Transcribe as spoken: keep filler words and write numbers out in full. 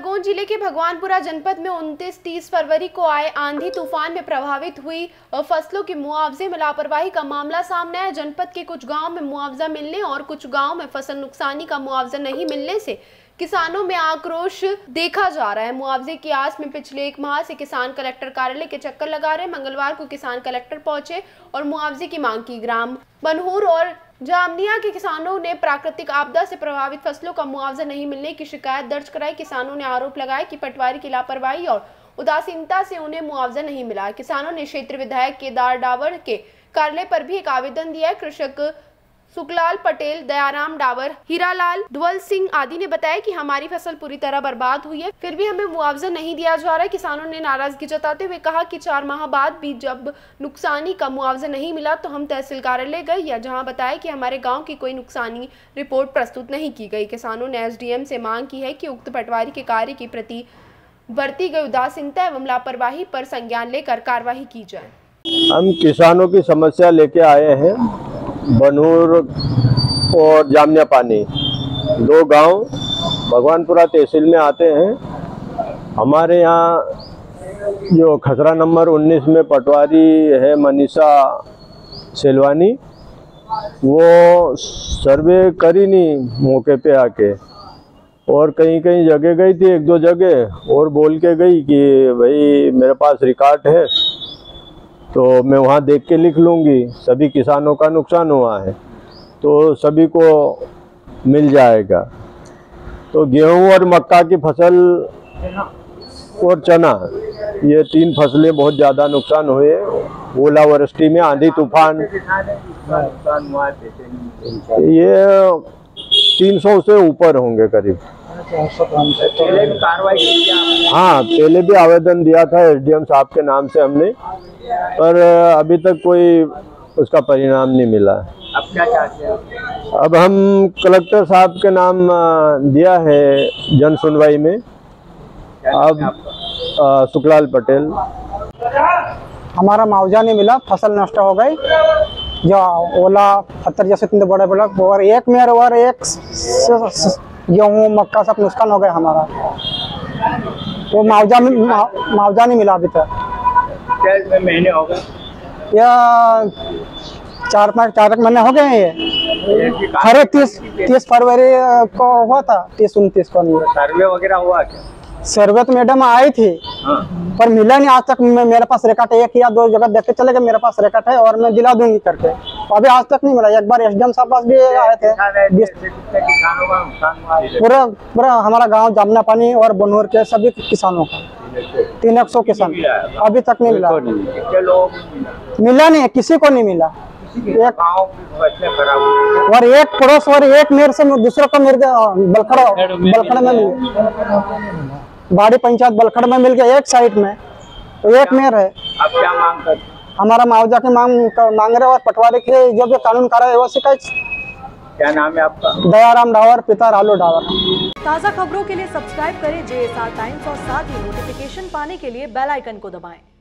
खरगोन जिले के भगवानपुरा जनपद में उनतीस तीस फरवरी को आए आंधी तूफान में प्रभावित हुई फसलों के मुआवजे में लापरवाही का मामला सामने आया। जनपद के कुछ गांव में मुआवजा मिलने और कुछ गांव में फसल नुकसानी का मुआवजा नहीं मिलने से किसानों में आक्रोश देखा जा रहा है। मुआवजे की आस में पिछले एक माह से किसान कलेक्टर कार्यालय के चक्कर लगा रहे। मंगलवार को किसान कलेक्टर पहुंचे और मुआवजे की मांग की। ग्राम बनहूर और जामनिया के किसानों ने प्राकृतिक आपदा से प्रभावित फसलों का मुआवजा नहीं मिलने की शिकायत दर्ज कराई। किसानों ने आरोप लगाया कि पटवारी की लापरवाही और उदासीनता से उन्हें मुआवजा नहीं मिला। किसानों ने क्षेत्र विधायक केदार डावर के कार्यालय पर भी एक आवेदन दिया है। कृषक सुखलाल पटेल, दयाराम डावर, हीरालाल, दुवल सिंह आदि ने बताया कि हमारी फसल पूरी तरह बर्बाद हुई है, फिर भी हमें मुआवजा नहीं दिया जा रहा है। किसानों ने नाराजगी जताते हुए कहा कि चार माह बाद भी जब नुकसानी का मुआवजा नहीं मिला तो हम तहसील कार्यालय गए, या जहां बताया कि हमारे गांव की कोई नुकसानी रिपोर्ट प्रस्तुत नहीं की गई। किसानों ने एसडीएम से मांग की है कि उक्त पटवारी के कार्य के प्रति बरती गई उदासीनता एवं लापरवाही पर संज्ञान लेकर कार्रवाई की जाए। हम किसानों की समस्या लेके आए हैं। बनहूर और जामनिया पानी दो गांव भगवानपुरा तहसील में आते हैं। हमारे यहाँ जो खसरा नंबर उन्नीस में पटवारी है मनीषा सेलवानी, वो सर्वे करी नहीं मौके पे आके, और कहीं कहीं जगह गई थी, एक दो जगह और बोल के गई कि भाई मेरे पास रिकॉर्ड है तो मैं वहाँ देख के लिख लूँगी, सभी किसानों का नुकसान हुआ है तो सभी को मिल जाएगा। तो गेहूं और मक्का की फसल और चना, ये तीन फसलें बहुत ज़्यादा नुकसान हुए। ओलावृष्टि में, आंधी तूफान, ये तीन सौ से ऊपर होंगे करीब। हाँ, पहले भी आवेदन दिया था एसडीएम साहब के नाम से हमने, पर अभी तक कोई उसका परिणाम नहीं मिला। अब क्या चाहते हैं? अब हम कलेक्टर साहब के नाम दिया है जन सुनवाई में। अब सुखलाल पटेल। हमारा मुआवजा नहीं मिला, फसल नष्ट हो गई। जो ओला पत्थर जैसे इतने बड़े बड़े और एक मेर और एक गेहूँ मक्का सब नुकसान हो गया हमारा। वो मुआवजा मुआवजा नहीं मिला अभी तक। कितने महीने हो गए? या चार पाँच चार महीने हो गए ये। हर तीस तीस फरवरी को हुआ था, तीस उनतीस को नहीं। सर्वे वगैरह हुआ क्या? सर्वे तो मैडम आई थी, हाँ। पर मिला नहीं आज तक। मैं मेरे पास रिकॉर्ड है, एक या दो जगह देख के चले गए, मेरे पास रिकॉर्ड है और मैं दिला दूंगी करके, अभी आज तक नहीं मिला। एक बार एसडीएम साहब पास भी आए थे। पूरा पूरा हमारा गांव जामना पानी और बनहूर के सभी किसानों का तीन एक सौ किसान अभी तक नहीं मिला। मिला नहीं, किसी को नहीं मिला। एक और एक पड़ोस और एक मेर से दूसरे को मिल गया। बलखड़ बलखड़ में मिल गया, बाड़ी पंचायत बलखड़ में मिल गया एक साइड में, तो एक मेर है। अब क्या मांग कर? हमारा मुआवजा की मांग मांग रहे और पटवारी के जो भी कानून कार्रवाई वो शिकायत। क्या नाम है आपका? दयाराम डावर, पिता रालू डावर। ताज़ा खबरों के लिए सब्सक्राइब करें जे एस आर टाइम्स और साथ ही नोटिफिकेशन पाने के लिए बेल आइकन को दबाएं।